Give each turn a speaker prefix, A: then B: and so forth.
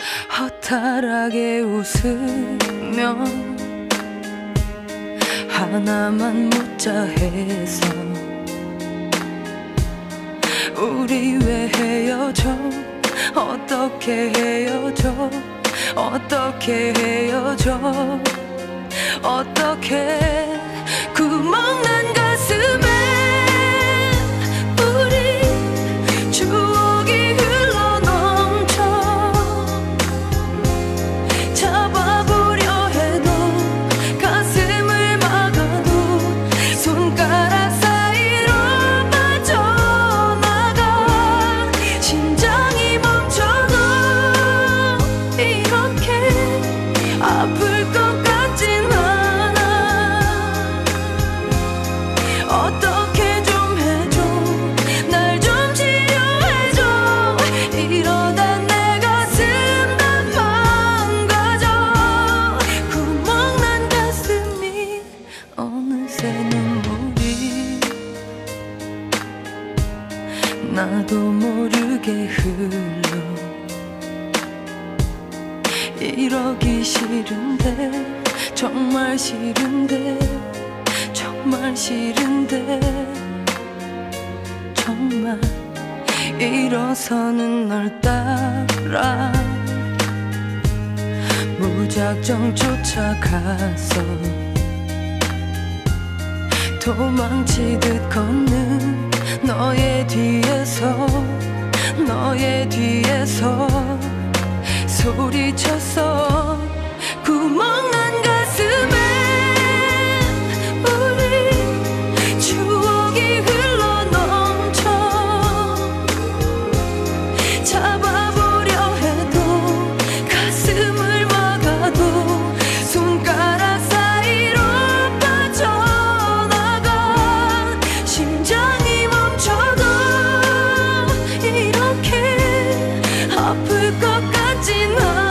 A: 허탈하게 웃으며 하나만 묻자 해서 우리 왜 헤어져? 어떻게 헤어져? 어떻게 헤어져? 어떻게 구멍난 가슴에 우리 추억이 흘러넘쳐 잡아보려 해도 가슴을 막아도 손가락 사이로 빠져나가 심장이 멈춰도 이렇게 아플 것 같진 않아. 어떻게 좀 해줘. 날 좀 치료해줘. 이러다 내 가슴 다 망가져. 구멍난 가슴이 어느새 눈물이 나도 모르게 흘러. 이러기 싫은데 정말 싫은데 정말 싫은데 정말 일어서는 널 따라 무작정 쫓아가서 도망치듯 걷는 너의 뒤에서 소리쳤어. 구멍난 가슴에 우리 추억이 흘러넘쳐 잡아보려 해도 가슴을 막아도 손가락 사이로 빠져나가 심장이 멈춰도 이렇게 아플 것 같진 않아.